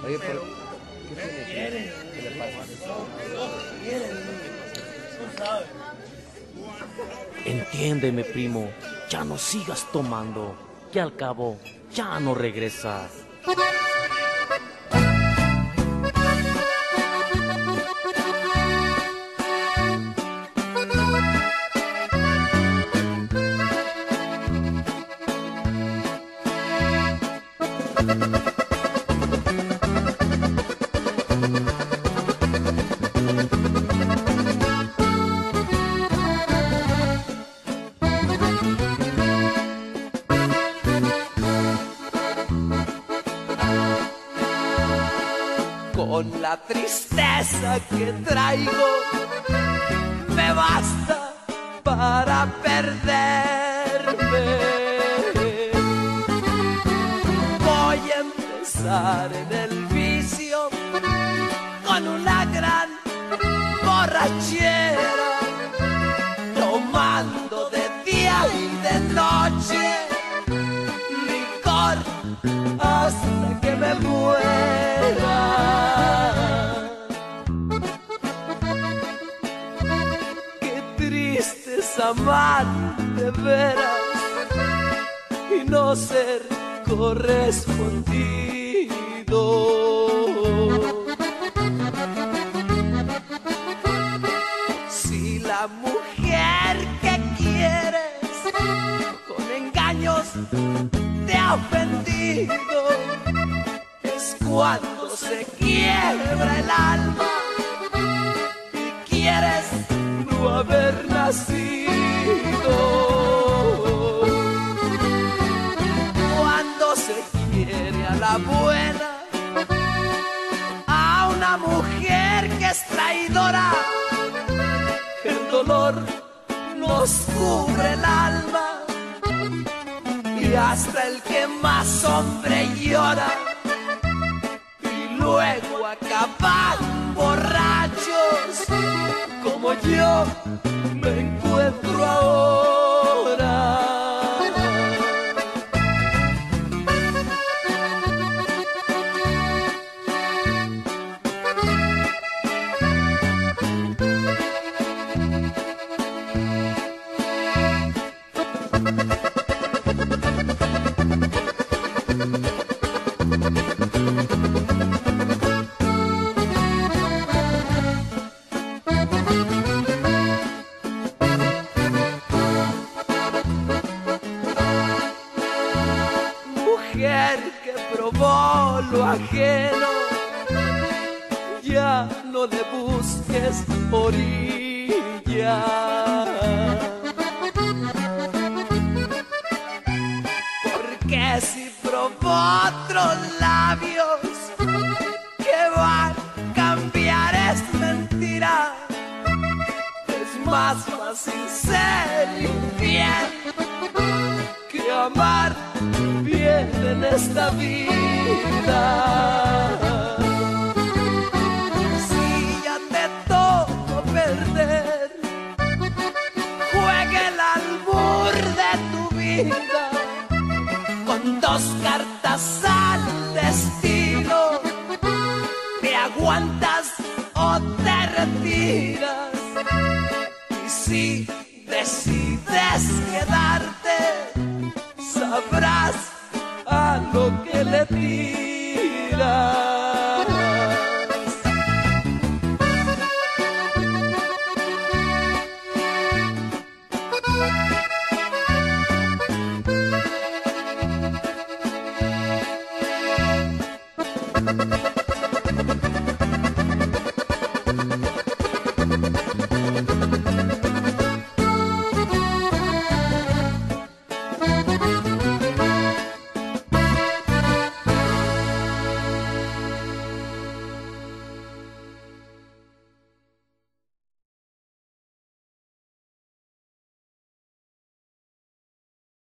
Oye, pero ¿qué tiene? ¿Qué le pasa? Entiéndeme, primo, ya no sigas tomando, que al cabo ya no regresas. Con la tristeza que traigo me basta para perderme. Voy a empezar en el vicio con una gran borrachera, tomando de día y de noche licor hasta que me muera. Qué triste es amar de veras y no ser correspondido. Si la mujer que quieres con engaños te ha ofendido, es cuando se quiebra el alma y quieres no haber nacido. Cuando se quiere a la buena a una mujer que es traidora, el dolor nos cubre el alma y hasta el que más hombre llora y luego acaban borrachos como yo me encuentro ahora. Mujer que probó lo ajeno, ya no le busques orilla. Porque si probó otros labios que van a cambiar es mentira. Es más fácil ser infiel que amar bien en esta vida. Si ya te tocó perder, juega el albur de tu vida con dos cartas al destino. Te aguantas o te retiras, y si decides quedarte, sabrás a lo que le tiras.